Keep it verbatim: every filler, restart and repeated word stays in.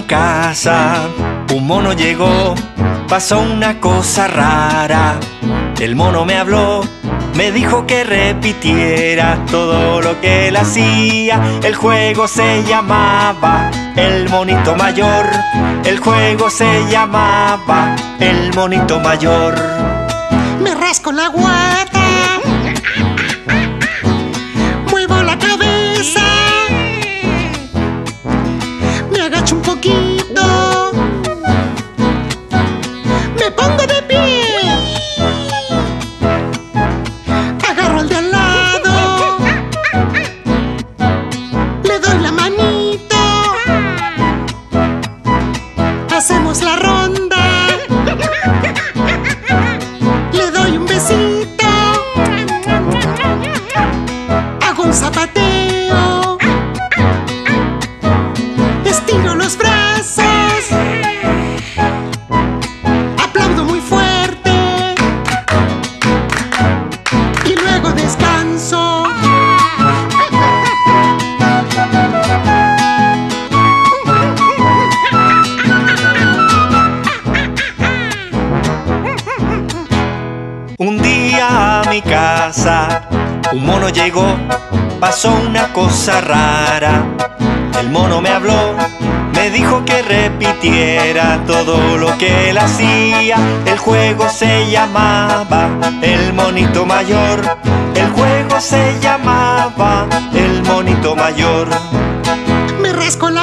mi casa un mono llegó, pasó una cosa rara. El mono me habló, me dijo que repitiera todo lo que él hacía. El juego se llamaba El Monito Mayor. El juego se llamaba El Monito Mayor. Me rasco la guata, muevo la cabeza, me agacho un poquito, me pongo de pie, agarro al de al lado, le doy la manito, hacemos la ronda, le doy un besito, hago un zapateo, estiro los brazos, aplaudo muy fuerte y luego descanso. Un día a mi casa un mono llegó, pasó una cosa rara. El mono me habló, me dijo que repitiera todo lo que él hacía. El juego se llamaba El Monito Mayor. El juego se llamaba El Monito Mayor. Me rasco la